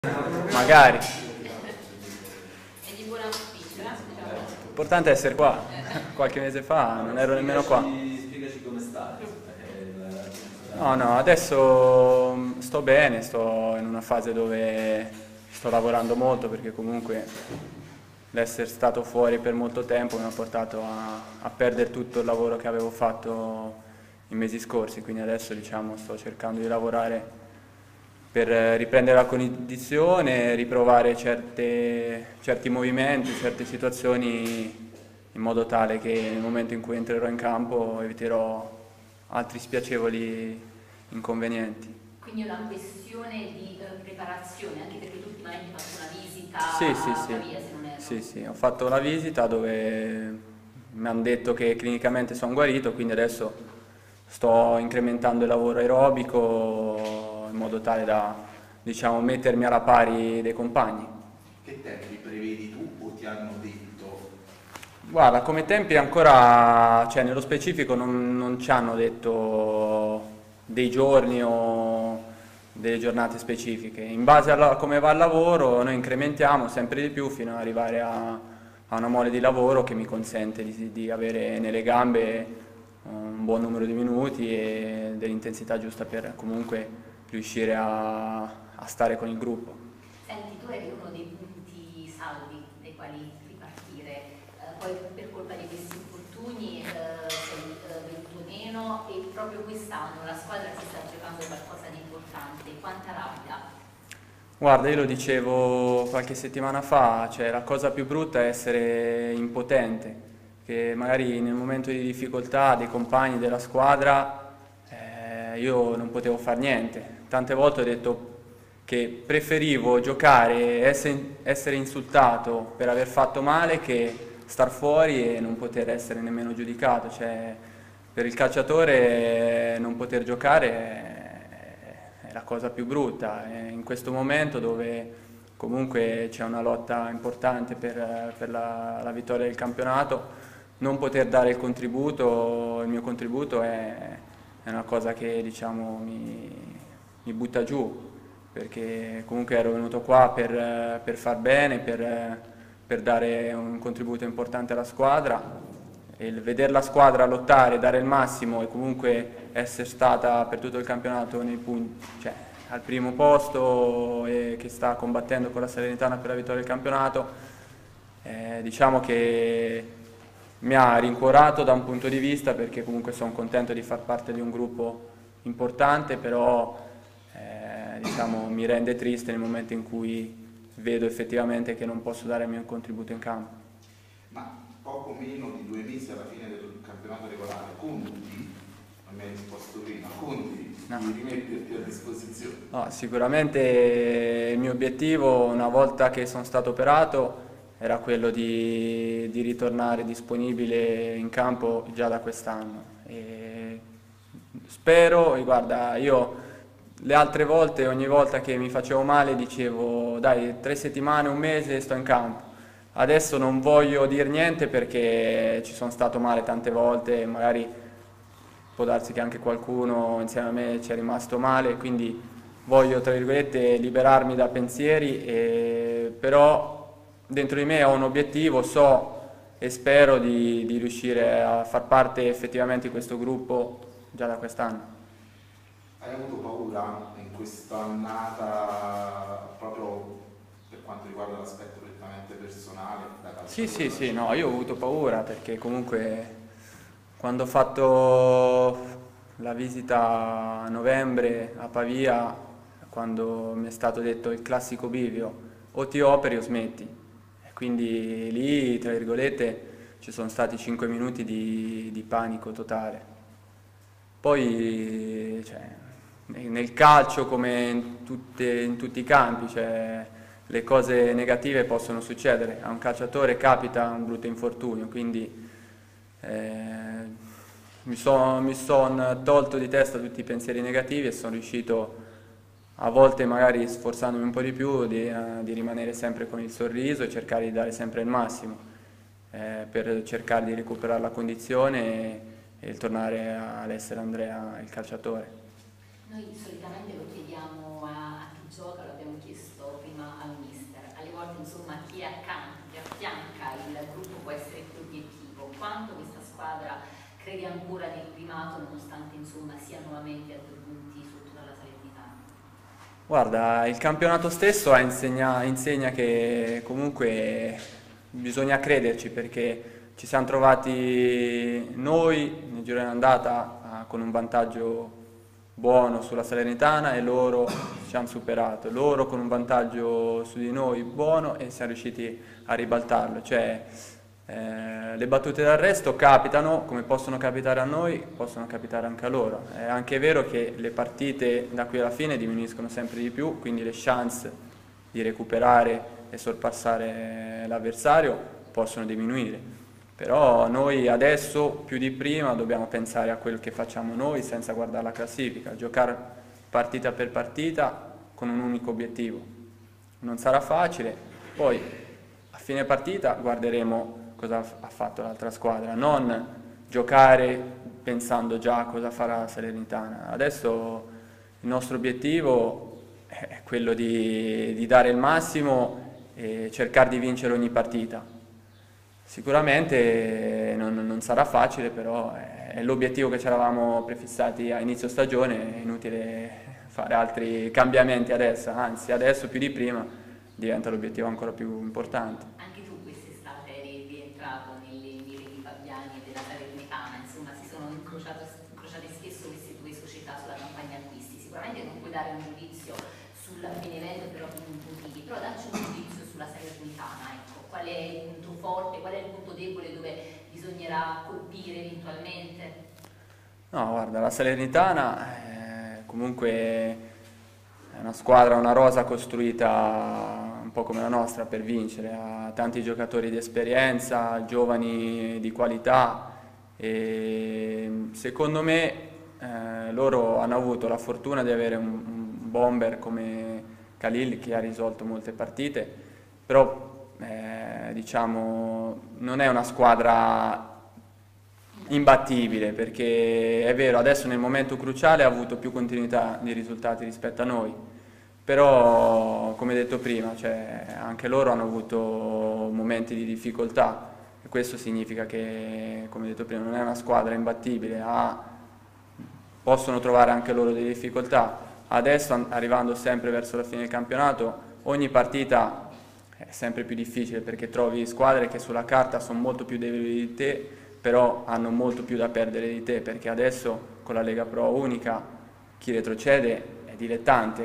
Magari. È di buon auspicio, diciamo. L'importante è essere qua. Qualche mese fa non ero nemmeno qua. Spiegaci come stai. No, adesso sto bene, sto in una fase dove sto lavorando molto perché comunque l'essere stato fuori per molto tempo mi ha portato a perdere tutto il lavoro che avevo fatto i mesi scorsi, quindi adesso diciamo sto cercando di lavorare per riprendere la condizione, riprovare certi movimenti, certe situazioni in modo tale che nel momento in cui entrerò in campo eviterò altri spiacevoli inconvenienti. Quindi è una questione di preparazione, anche perché tu ultimamente hai fatto una visita Sì, a Pavia, se non erro. sì, ho fatto la visita dove mi hanno detto che clinicamente sono guarito, quindi adesso sto incrementando il lavoro aerobico in modo tale da, diciamo, mettermi alla pari dei compagni. Che tempi prevedi tu o ti hanno detto? Guarda, come tempi ancora, cioè nello specifico non ci hanno detto dei giorni o delle giornate specifiche. In base a come va il lavoro noi incrementiamo sempre di più fino ad arrivare a una mole di lavoro che mi consente di avere nelle gambe un buon numero di minuti e dell'intensità giusta per comunque riuscire a stare con il gruppo. Senti, tu eri uno dei punti saldi dai quali ripartire, poi per colpa di questi infortuni sei venuto meno e proprio quest'anno la squadra si sta giocando qualcosa di importante. Quanta rabbia? Guarda, io lo dicevo qualche settimana fa, cioè la cosa più brutta è essere impotente, che magari nel momento di difficoltà dei compagni della squadra io non potevo fare niente. Tante volte ho detto che preferivo giocare e essere insultato per aver fatto male che star fuori e non poter essere nemmeno giudicato. Cioè, per il calciatore non poter giocare è la cosa più brutta. E in questo momento dove comunque c'è una lotta importante per la vittoria del campionato, non poter dare il mio contributo è una cosa che diciamo mi butta giù, perché comunque ero venuto qua per far bene, per dare un contributo importante alla squadra e il vedere la squadra lottare, dare il massimo e comunque essere stata per tutto il campionato nei punti, cioè, al primo posto e che sta combattendo con la Salernitana per la vittoria del campionato, diciamo che mi ha rincuorato da un punto di vista perché comunque sono contento di far parte di un gruppo importante, però diciamo, mi rende triste nel momento in cui vedo effettivamente che non posso dare il mio contributo in campo. Ma poco meno di 2 mesi alla fine del campionato regolare, conti, non mi hai risposto prima, conti di rimetterti a disposizione? No, sicuramente il mio obiettivo una volta che sono stato operato era quello di ritornare disponibile in campo già da quest'anno. E spero, e guarda, io le altre volte, ogni volta che mi facevo male dicevo dai 3 settimane, un mese sto in campo. Adesso non voglio dire niente perché ci sono stato male tante volte, magari può darsi che anche qualcuno insieme a me ci è rimasto male, quindi voglio, tra virgolette, liberarmi da pensieri, però dentro di me ho un obiettivo, so e spero di riuscire a far parte effettivamente di questo gruppo già da quest'anno. Hai avuto paura in questa annata proprio per quanto riguarda l'aspetto prettamente personale? Da Sì, no, io ho avuto paura perché comunque quando ho fatto la visita a novembre a Pavia, quando mi è stato detto il classico bivio, o ti operi o smetti. E quindi lì, tra virgolette, ci sono stati 5 minuti di panico totale. Poi, cioè, nel calcio come in tutti i campi, cioè, le cose negative possono succedere. A un calciatore capita un brutto infortunio, quindi mi son tolto di testa tutti i pensieri negativi e sono riuscito, a volte magari sforzandomi un po' di più, di rimanere sempre con il sorriso e cercare di dare sempre il massimo per cercare di recuperare la condizione e tornare all'essere Andrea il calciatore. Noi solitamente lo chiediamo a chi gioca, lo abbiamo chiesto prima insomma, chi è accanto, chi affianca il gruppo può essere più obiettivo, quanto questa squadra crede ancora nel primato nonostante insomma sia nuovamente a 2 punti sotto dalla Salernitana? Guarda, il campionato stesso insegna che comunque bisogna crederci, perché ci siamo trovati noi nel giro d'andata con un vantaggio buono sulla Salernitana e loro ci hanno superato, loro con un vantaggio su di noi buono e siamo riusciti a ribaltarlo. Cioè, le battute d'arresto capitano, come possono capitare a noi, possono capitare anche a loro. È anche vero che le partite da qui alla fine diminuiscono sempre di più, quindi le chance di recuperare e sorpassare l'avversario possono diminuire. Però noi adesso più di prima dobbiamo pensare a quello che facciamo noi senza guardare la classifica, giocare partita per partita con un unico obiettivo. Non sarà facile, poi a fine partita guarderemo cosa ha fatto l'altra squadra, non giocare pensando già a cosa farà la Salernitana. Adesso il nostro obiettivo è quello di dare il massimo e cercare di vincere ogni partita. Sicuramente non sarà facile, però è l'obiettivo che ci eravamo prefissati a inizio stagione, è inutile fare altri cambiamenti adesso, anzi adesso più di prima diventa l'obiettivo ancora più importante. Anche tu quest'estate eri rientrato nelle mire di Fabiani e della Salernitana, insomma si sono incrociate spesso queste due società sulla campagna acquisti. Sicuramente non puoi dare un giudizio sul Benevento per ottimi motivi, però dacci un giudizio sulla Salernitana, ecco. Qual è il punto forte, qual è il punto debole dove bisognerà colpire eventualmente? No, guarda, la Salernitana comunque è una squadra, una rosa costruita un po' come la nostra per vincere, ha tanti giocatori di esperienza, giovani di qualità e secondo me loro hanno avuto la fortuna di avere un bomber come Khalil che ha risolto molte partite, però diciamo non è una squadra imbattibile, perché è vero adesso nel momento cruciale ha avuto più continuità di risultati rispetto a noi, però come detto prima, cioè, anche loro hanno avuto momenti di difficoltà e questo significa che, come detto prima, non è una squadra imbattibile, possono trovare anche loro delle difficoltà. Adesso arrivando sempre verso la fine del campionato ogni partita è sempre più difficile, perché trovi squadre che sulla carta sono molto più deboli di te, però hanno molto più da perdere di te, perché adesso con la Lega Pro unica chi retrocede è dilettante,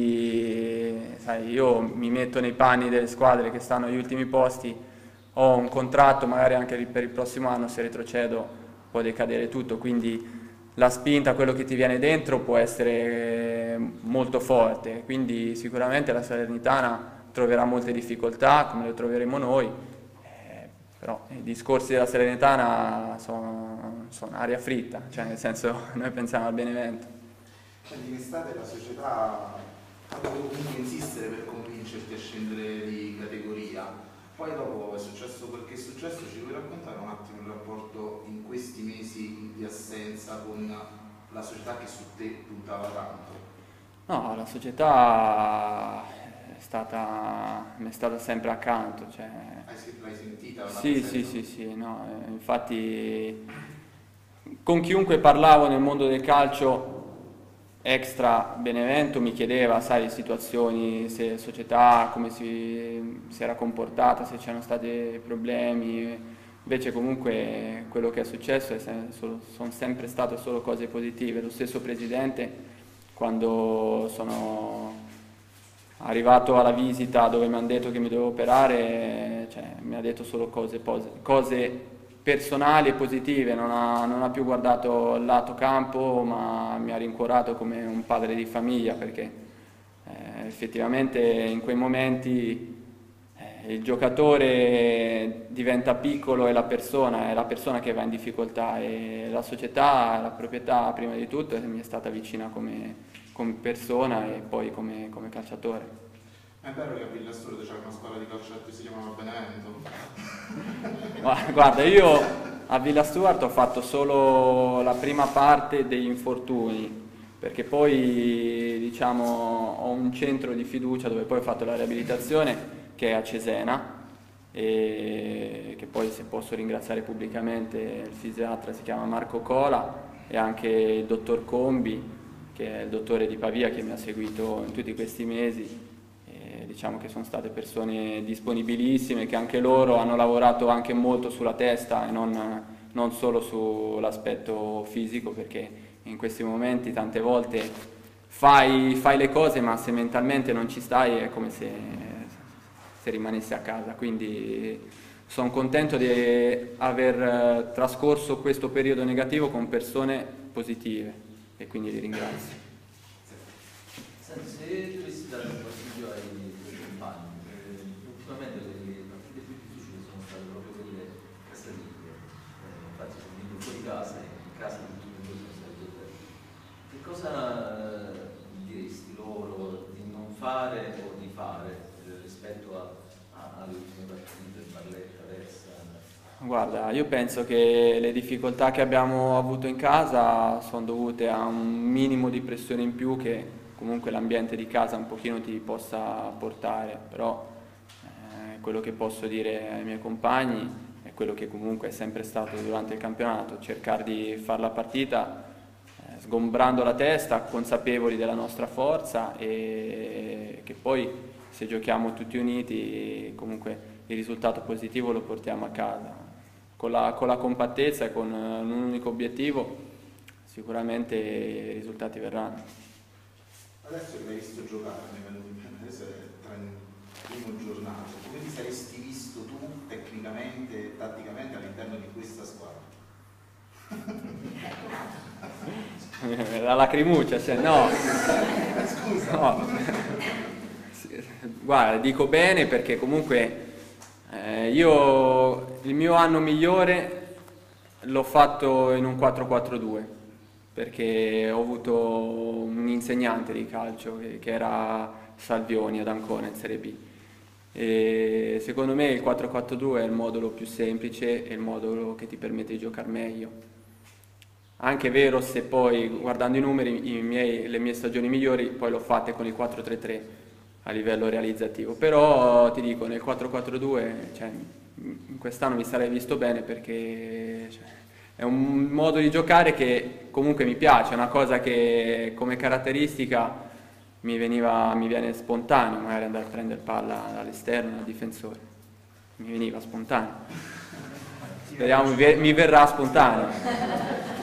quindi sai, io mi metto nei panni delle squadre che stanno agli ultimi posti, ho un contratto magari anche per il prossimo anno, se retrocedo può decadere tutto, quindi la spinta, quello che ti viene dentro può essere molto forte, quindi sicuramente la Salernitana troverà molte difficoltà come le troveremo noi, però i discorsi della Salernitana sono aria fritta, cioè nel senso noi pensiamo al Benevento. Quindi in estate la società ha dovuto comunque insistere per convincerti a scendere di categoria, poi dopo è successo quel che è successo, ci puoi raccontare un attimo il rapporto in questi mesi di assenza con la società che su te puntava tanto? No, la società mi è stata sempre accanto. Cioè... L'hai sentita? Sì, no, infatti con chiunque parlavo nel mondo del calcio extra Benevento mi chiedeva, sai, situazioni, se società, come si era comportata, se c'erano stati problemi, invece comunque quello che è successo sono sempre state solo cose positive. Lo stesso presidente, quando sono arrivato alla visita dove mi hanno detto che mi dovevo operare, cioè, mi ha detto solo cose personali e positive, non ha più guardato il lato campo, ma mi ha rincuorato come un padre di famiglia, perché effettivamente in quei momenti il giocatore diventa piccolo e è la persona che va in difficoltà, e la società, la proprietà prima di tutto mi è stata vicina come persona e poi come calciatore. È vero che a Villa Astorga c'è una squadra di calciatori che si chiama Benevento? Guarda, io a Villa Stuart ho fatto solo la prima parte degli infortuni, perché poi diciamo ho un centro di fiducia dove poi ho fatto la riabilitazione che è a Cesena, e che poi, se posso ringraziare pubblicamente, il fisiatra si chiama Marco Cola, e anche il dottor Combi, che è il dottore di Pavia, che mi ha seguito in tutti questi mesi. Diciamo che sono state persone disponibilissime, che anche loro hanno lavorato anche molto sulla testa e non solo sull'aspetto fisico, perché in questi momenti tante volte fai le cose, ma se mentalmente non ci stai è come se rimanessi a casa. Quindi sono contento di aver trascorso questo periodo negativo con persone positive, e quindi li ringrazio. Senti, se dovessi dare un consiglio ai tuoi compagni, ultimamente le partite più difficili sono state proprio quelle casalinghe, infatti sono venuto fuori casa e in casa di tutti noi sono stati due. Che cosa diresti loro di non fare o di fare rispetto alle ultime partite, Barletta, Versa? Guarda, io penso che le difficoltà che abbiamo avuto in casa sono dovute a un minimo di pressione in più che comunque l'ambiente di casa un pochino ti possa portare, però quello che posso dire ai miei compagni è quello che comunque è sempre stato durante il campionato: cercare di fare la partita sgombrando la testa, consapevoli della nostra forza, e che poi, se giochiamo tutti uniti, comunque il risultato positivo lo portiamo a casa. Con la compattezza e con un unico obiettivo sicuramente i risultati verranno. Adesso che l'hai visto giocare, adesso è tra il primo giornato, come ti saresti visto tu tecnicamente e tatticamente all'interno di questa squadra? La lacrimuccia, cioè, no. Scusa. No. Guarda, dico bene perché comunque io il mio anno migliore l'ho fatto in un 4-4-2, perché ho avuto un insegnante di calcio che era Salvioni ad Ancona in Serie B, e secondo me il 4-4-2 è il modulo più semplice e il modulo che ti permette di giocare meglio. Anche è vero, se poi guardando i numeri, le mie stagioni migliori poi l'ho fatte con il 4-3-3 a livello realizzativo, però ti dico, nel 4-4-2 cioè, quest'anno mi sarei visto bene, perché è un modo di giocare che comunque mi piace, è una cosa che come caratteristica mi viene spontaneo, magari andare a prendere palla dall'esterno, dal difensore, mi veniva spontaneo, speriamo mi verrà spontaneo.